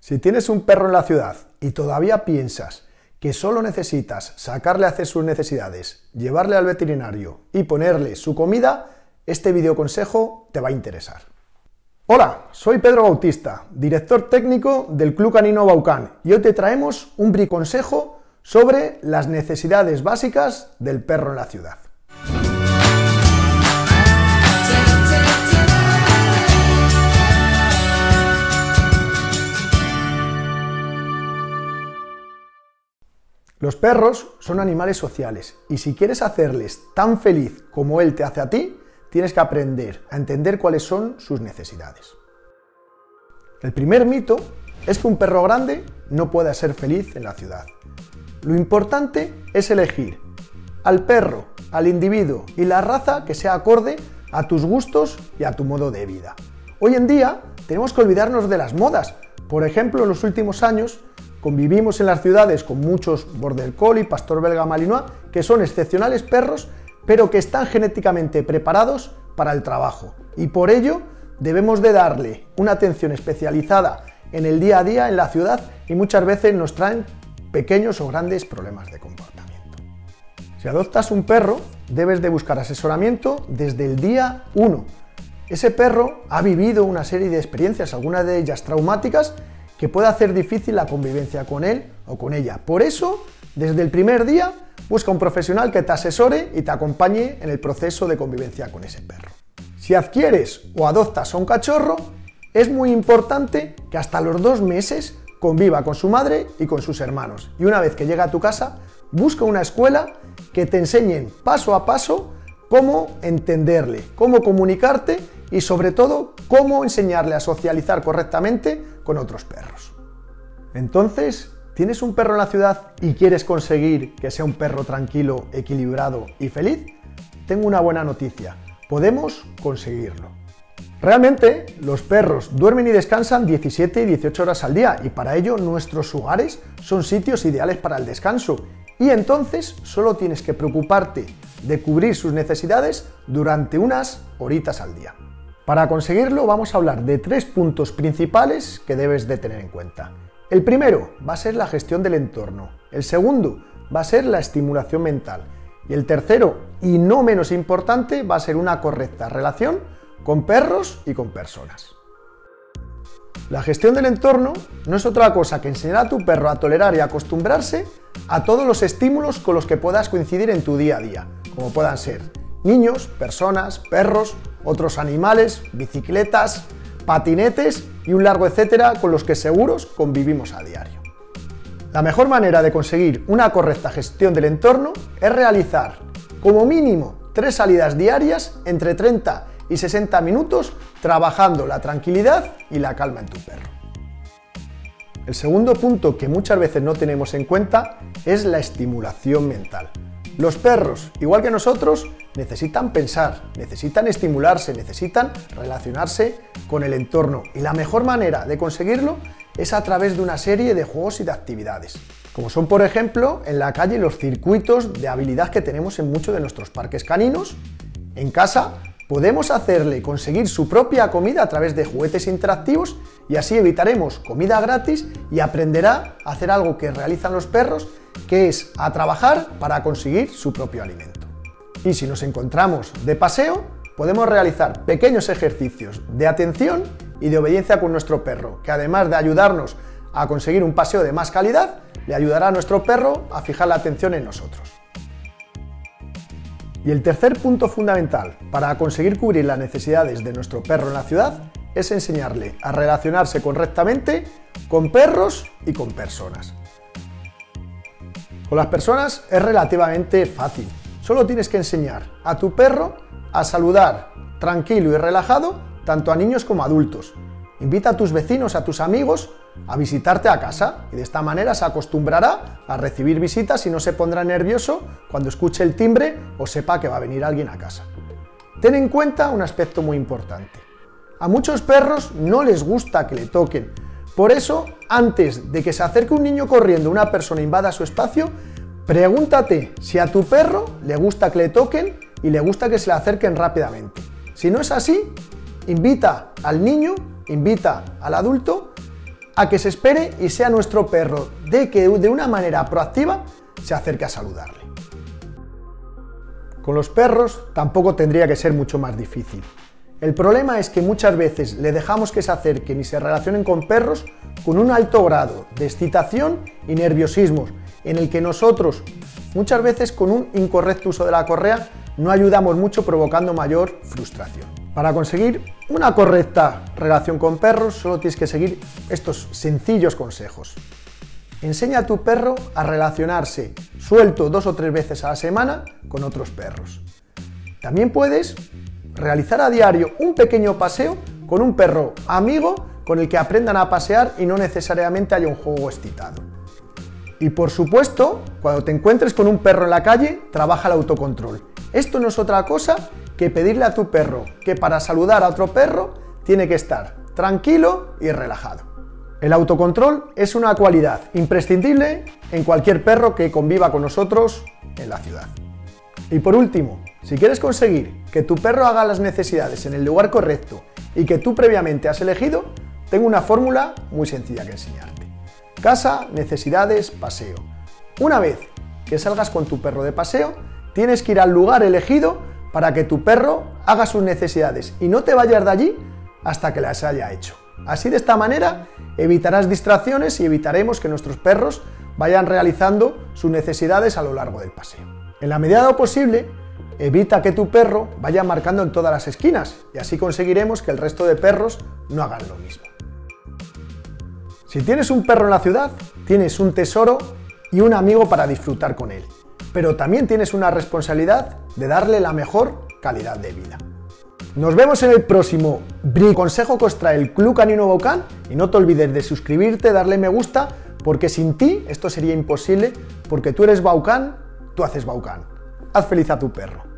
Si tienes un perro en la ciudad y todavía piensas que solo necesitas sacarle a hacer sus necesidades, llevarle al veterinario y ponerle su comida, este videoconsejo te va a interesar. Hola, soy Pedro Bautista, director técnico del Club Canino Baucan, y hoy te traemos un briconsejo sobre las necesidades básicas del perro en la ciudad. Los perros son animales sociales y si quieres hacerles tan feliz como él te hace a ti, tienes que aprender a entender cuáles son sus necesidades. El primer mito es que un perro grande no pueda ser feliz en la ciudad. Lo importante es elegir al perro, al individuo y la raza que sea acorde a tus gustos y a tu modo de vida. Hoy en día tenemos que olvidarnos de las modas. Por ejemplo, en los últimos años convivimos en las ciudades con muchos Border Collie, Pastor Belga Malinois, que son excepcionales perros, pero que están genéticamente preparados para el trabajo. Y por ello debemos de darle una atención especializada en el día a día en la ciudad y muchas veces nos traen pequeños o grandes problemas de comportamiento. Si adoptas un perro, debes de buscar asesoramiento desde el día 1. Ese perro ha vivido una serie de experiencias, algunas de ellas traumáticas, que puede hacer difícil la convivencia con él o con ella. Por eso, desde el primer día, busca un profesional que te asesore y te acompañe en el proceso de convivencia con ese perro. Si adquieres o adoptas a un cachorro, es muy importante que hasta los 2 meses conviva con su madre y con sus hermanos. Y una vez que llega a tu casa, busca una escuela que te enseñen paso a paso cómo entenderle, cómo comunicarte y sobre todo cómo enseñarle a socializar correctamente con otros perros. Entonces, ¿tienes un perro en la ciudad y quieres conseguir que sea un perro tranquilo, equilibrado y feliz? Tengo una buena noticia, podemos conseguirlo. Realmente, los perros duermen y descansan 17 y 18 horas al día y para ello nuestros hogares son sitios ideales para el descanso y entonces solo tienes que preocuparte de cubrir sus necesidades durante unas horitas al día. Para conseguirlo vamos a hablar de 3 puntos principales que debes de tener en cuenta. El primero va a ser la gestión del entorno, el segundo va a ser la estimulación mental y el tercero, y no menos importante, va a ser una correcta relación con perros y con personas. La gestión del entorno no es otra cosa que enseñar a tu perro a tolerar y acostumbrarse a todos los estímulos con los que puedas coincidir en tu día a día, como puedan ser niños, personas, perros, otros animales, bicicletas, patinetes y un largo etcétera con los que seguros convivimos a diario. La mejor manera de conseguir una correcta gestión del entorno es realizar como mínimo 3 salidas diarias entre 30 y 60 minutos trabajando la tranquilidad y la calma en tu perro. El segundo punto que muchas veces no tenemos en cuenta es la estimulación mental. Los perros, igual que nosotros, necesitan pensar, necesitan estimularse, necesitan relacionarse con el entorno y la mejor manera de conseguirlo es a través de una serie de juegos y de actividades, como son por ejemplo en la calle los circuitos de habilidad que tenemos en muchos de nuestros parques caninos. En casa podemos hacerle conseguir su propia comida a través de juguetes interactivos y así evitaremos comida gratis y aprenderá a hacer algo que realizan los perros, que es a trabajar para conseguir su propio alimento. Y si nos encontramos de paseo, podemos realizar pequeños ejercicios de atención y de obediencia con nuestro perro, que además de ayudarnos a conseguir un paseo de más calidad, le ayudará a nuestro perro a fijar la atención en nosotros. Y el tercer punto fundamental para conseguir cubrir las necesidades de nuestro perro en la ciudad es enseñarle a relacionarse correctamente con perros y con personas. Con las personas es relativamente fácil, solo tienes que enseñar a tu perro a saludar tranquilo y relajado tanto a niños como a adultos. Invita a tus vecinos, a tus amigos a visitarte a casa y de esta manera se acostumbrará a recibir visitas y no se pondrá nervioso cuando escuche el timbre o sepa que va a venir alguien a casa. Ten en cuenta un aspecto muy importante. A muchos perros no les gusta que le toquen. Por eso, antes de que se acerque un niño corriendo, una persona invada su espacio, pregúntate si a tu perro le gusta que le toquen y le gusta que se le acerquen rápidamente. Si no es así, invita al niño, invita al adulto a que se espere y sea nuestro perro de que de una manera proactiva se acerque a saludarle. Con los perros tampoco tendría que ser mucho más difícil. El problema es que muchas veces le dejamos que se acerquen y se relacionen con perros con un alto grado de excitación y nerviosismo, en el que nosotros, muchas veces con un incorrecto uso de la correa, no ayudamos mucho, provocando mayor frustración. Para conseguir una correcta relación con perros, solo tienes que seguir estos sencillos consejos. Enseña a tu perro a relacionarse suelto 2 o 3 veces a la semana con otros perros. También puedes realizar a diario un pequeño paseo con un perro amigo con el que aprendan a pasear y no necesariamente haya un juego excitado. Y por supuesto, cuando te encuentres con un perro en la calle, trabaja el autocontrol. Esto no es otra cosa que pedirle a tu perro que para saludar a otro perro tiene que estar tranquilo y relajado. El autocontrol es una cualidad imprescindible en cualquier perro que conviva con nosotros en la ciudad. Y por último, si quieres conseguir que tu perro haga las necesidades en el lugar correcto y que tú previamente has elegido, tengo una fórmula muy sencilla que enseñarte. Casa, necesidades, paseo. Una vez que salgas con tu perro de paseo, tienes que ir al lugar elegido para que tu perro haga sus necesidades y no te vayas de allí hasta que las haya hecho. Así, de esta manera, evitarás distracciones y evitaremos que nuestros perros vayan realizando sus necesidades a lo largo del paseo. En la medida de lo posible, evita que tu perro vaya marcando en todas las esquinas y así conseguiremos que el resto de perros no hagan lo mismo. Si tienes un perro en la ciudad, tienes un tesoro y un amigo para disfrutar con él, pero también tienes una responsabilidad de darle la mejor calidad de vida. Nos vemos en el próximo consejo que os trae el Club Canino Baucan y no te olvides de suscribirte, darle me gusta, porque sin ti esto sería imposible, porque tú eres Baucan, tú haces Baucan. Haz feliz a tu perro.